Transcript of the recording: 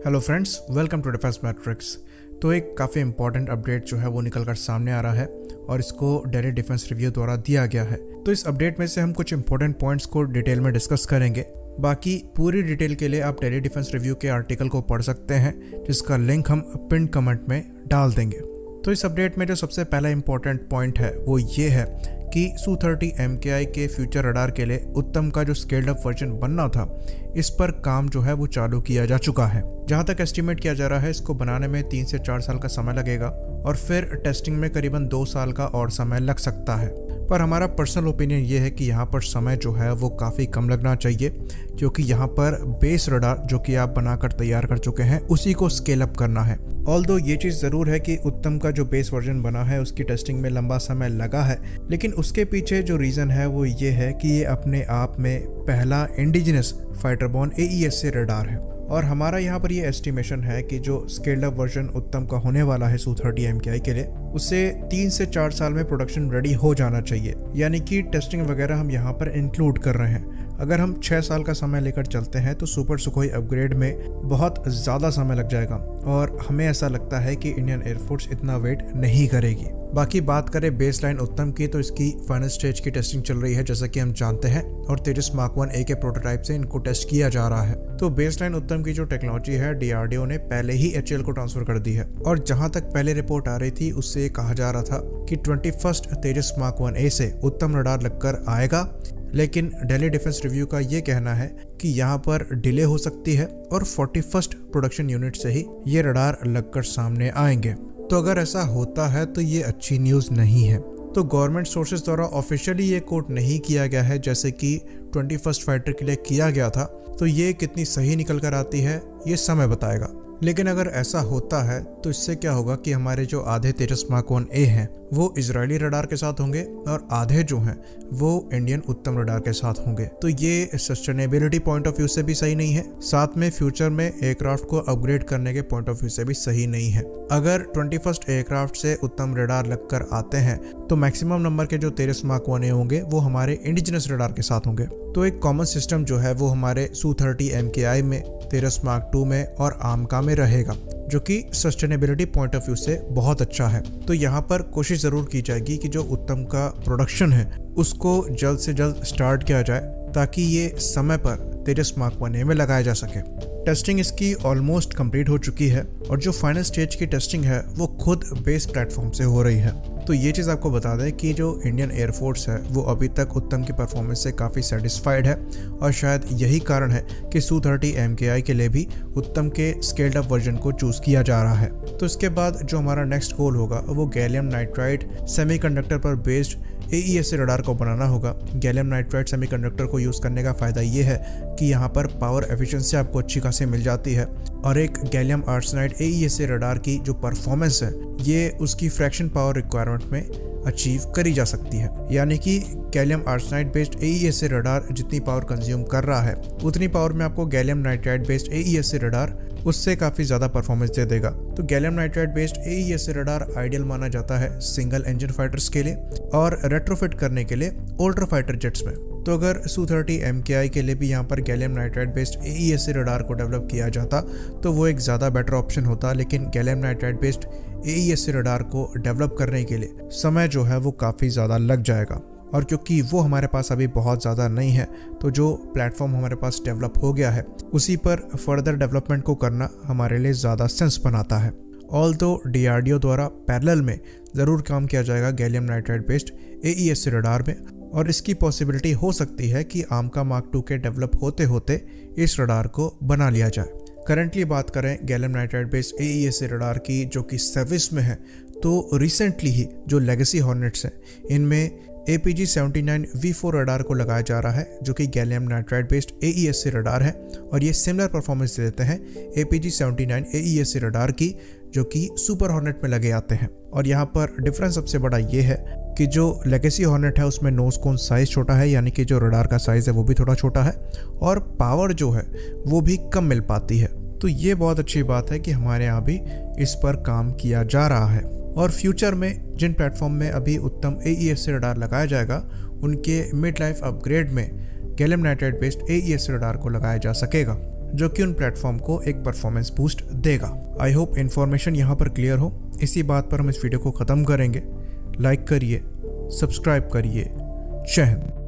Hello friends, welcome to Defence Matrix. तो एक काफ़ी इंपॉर्टेंट अपडेट जो है वो निकल कर सामने आ रहा है और इसको डेली डिफेंस रिव्यू द्वारा दिया गया है। तो इस अपडेट में से हम कुछ इंपॉर्टेंट पॉइंट्स को डिटेल में डिस्कस करेंगे। बाकी पूरी डिटेल के लिए आप डेली डिफेंस रिव्यू के आर्टिकल को पढ़ सकते हैं, जिसका लिंक हम पिन कमेंट में डाल देंगे। तो इस अपडेट में जो सबसे पहला इंपॉर्टेंट पॉइंट है वो ये है कि Su-30 MKI के फ्यूचर रडार के लिए उत्तम का जो स्केल्ड अप वर्जन बनना था, इस पर काम जो है वो चालू किया जा चुका है। जहां तक एस्टिमेट किया जा रहा है, इसको बनाने में 3 से 4 साल का समय लगेगा और फिर टेस्टिंग में करीबन 2 साल का और समय लग सकता है। पर हमारा पर्सनल ओपिनियन ये है कि यहाँ पर समय जो है वो काफ़ी कम लगना चाहिए, क्योंकि यहाँ पर बेस रडार जो कि आप बनाकर तैयार कर चुके हैं उसी को स्केल अप करना है। ऑल्दो ये चीज़ ज़रूर है कि उत्तम का जो बेस वर्जन बना है उसकी टेस्टिंग में लंबा समय लगा है, लेकिन उसके पीछे जो रीज़न है वो ये है कि ये अपने आप में पहला indigenous fighter borne AESA radar है। और हमारा यहाँ पर ये एस्टिमेशन है कि जो स्केल्ड अप वर्जन उत्तम का होने वाला है Su-30 MKI के लिए, उसे 3 से 4 साल में प्रोडक्शन रेडी हो जाना चाहिए। यानी कि टेस्टिंग वगैरह हम यहाँ पर इंक्लूड कर रहे हैं। अगर हम 6 साल का समय लेकर चलते हैं तो सुपर सुखोई अपग्रेड में बहुत ज़्यादा समय लग जाएगा और हमें ऐसा लगता है कि इंडियन एयरफोर्स इतना वेट नहीं करेगी। बाकी बात करें बेसलाइन उत्तम की, तो इसकी फाइनल स्टेज की टेस्टिंग चल रही है जैसा कि हम जानते हैं, और तेजस मार्क 1A के प्रोटोटाइप से इनको टेस्ट किया जा रहा है। तो बेसलाइन उत्तम की जो टेक्नोलॉजी है DRDO ने पहले ही HAL को ट्रांसफर कर दी है, और जहां तक पहले रिपोर्ट आ रही थी उससे ये कहा जा रहा था कि 21st तेजस मार्क 1A से उत्तम रडार लगकर आएगा। लेकिन डेली डिफेंस रिव्यू का ये कहना है कि यहाँ पर डिले हो सकती है और 41st प्रोडक्शन यूनिट से ही ये रडार लगकर सामने आएंगे। तो अगर ऐसा होता है तो ये अच्छी न्यूज़ नहीं है। तो गवर्नमेंट सोर्सेज द्वारा ऑफिशियली ये कोट नहीं किया गया है जैसे कि 21st फाइटर के लिए किया गया था, तो ये कितनी सही निकल कर आती है ये समय बताएगा। लेकिन अगर ऐसा होता है तो इससे क्या होगा कि हमारे जो आधे तेजस मार्क 1A हैं वो इजरायली रडार के साथ होंगे और आधे जो हैं वो इंडियन उत्तम रडार के साथ होंगे। तो ये सस्टेनेबिलिटी पॉइंट ऑफ व्यू से भी सही नहीं है, साथ में फ्यूचर में एयरक्राफ्ट को अपग्रेड करने के पॉइंट ऑफ व्यू से भी सही नहीं है। अगर 21st एयरक्राफ्ट से उत्तम रडार लगकर आते हैं तो मैक्सिमम नंबर के जो तेजस मार्क 1A होंगे वो हमारे इंडिजिनस रडार के साथ होंगे। तो एक कॉमन सिस्टम जो है वो हमारे Su-30 MKI में, तेजस मार्क 2 में और आमका में रहेगा, जो कि सस्टेनेबिलिटी पॉइंट ऑफ व्यू से बहुत अच्छा है। तो यहाँ पर कोशिश ज़रूर की जाएगी कि जो उत्तम का प्रोडक्शन है उसको जल्द से जल्द स्टार्ट किया जाए ताकि ये समय पर तेजस मार्क 1A में लगाया जा सके। टेस्टिंग इसकी ऑलमोस्ट कंप्लीट हो चुकी है और जो फाइनल स्टेज की टेस्टिंग है वो खुद बेस प्लेटफॉर्म से हो रही है। तो ये चीज़ आपको बता दें कि जो इंडियन एयरफोर्स है वो अभी तक उत्तम की परफॉर्मेंस से काफ़ी सेटिस्फाइड है और शायद यही कारण है कि Su-30 MKI के लिए भी उत्तम के स्केल्ड अप वर्जन को चूज़ किया जा रहा है। तो इसके बाद जो हमारा नेक्स्ट गोल होगा वो गैलियम नाइट्राइड सेमीकंडक्टर पर बेस्ड AESA रडार को बनाना होगा। गैलियम नाइट्राइड सेमीकंडक्टर को यूज़ करने का फ़ायदा ये है कि यहाँ पर पावर एफिशिएंसी आपको अच्छी खासी मिल जाती है और एक गैलियम आर्सेनाइड AESA रडार की जो परफॉर्मेंस है ये उसकी फ्रैक्शन पावर रिक्वायरमेंट में अचीव करी जा सकती है। यानी कि gallium arsenide based AESA radar जितनी पावर कंज्यूम कर रहा है उतनी पावर में आपको gallium nitride based AESA radar उससे काफ़ी ज़्यादा परफॉर्मेंस दे देगा। तो gallium nitride based AESA radar ideal माना जाता है सिंगल इंजन फाइटर्स के लिए और रेट्रोफिट करने के लिए ओल्डर फाइटर जेट्स में। तो अगर Su-30 MKI के लिए भी यहाँ पर gallium nitride based AESA radar को डेवलप किया जाता तो वो एक ज़्यादा बेटर ऑप्शन होता, लेकिन gallium nitride based AESA radar को डेवलप करने के लिए समय जो है वो काफ़ी ज़्यादा लग जाएगा और क्योंकि वो हमारे पास अभी बहुत ज़्यादा नहीं है तो जो प्लेटफॉर्म हमारे पास डेवलप हो गया है उसी पर फर्दर डेवलपमेंट को करना हमारे लिए ज़्यादा सेंस बनाता है। ऑल्दो DRDO द्वारा पैरेलल में ज़रूर काम किया जाएगा gallium nitride based AESA radar में और इसकी पॉसिबिलिटी हो सकती है कि आमका मार्क 2 के डेवलप होते होते इस रडार को बना लिया जाए। करंटली बात करें gallium nitride based AESA radar की जो कि सर्विस में है, तो रिसेंटली ही जो लेगेसी हॉर्नेट्स हैं इनमें APG-79 V4 रडार को लगाया जा रहा है जो कि gallium nitride based AESA radar है और ये सिमिलर परफॉर्मेंस देते हैं APG-79 AESA रडार की जो कि सुपर हॉर्नेट में लगे आते हैं। और यहाँ पर डिफरेंस सबसे बड़ा ये है कि जो लेगेसी हॉर्नेट है उसमें नोज कोन साइज़ छोटा है, यानी कि जो रडार का साइज़ है वो भी थोड़ा छोटा है और पावर जो है वो भी कम मिल पाती है। तो ये बहुत अच्छी बात है कि हमारे यहाँ भी इस पर काम किया जा रहा है और फ्यूचर में जिन प्लेटफॉर्म में अभी उत्तम AESA रडार लगाया जाएगा उनके मिड लाइफ अपग्रेड में gallium nitride based AESA radar को लगाया जा सकेगा। जो कि उन प्लेटफॉर्म को एक परफॉर्मेंस बूस्ट देगा। आई होप इन्फॉर्मेशन यहाँ पर क्लियर हो। इसी बात पर हम इस वीडियो को ख़त्म करेंगे। लाइक करिए, सब्सक्राइब करिए। जय हिंद।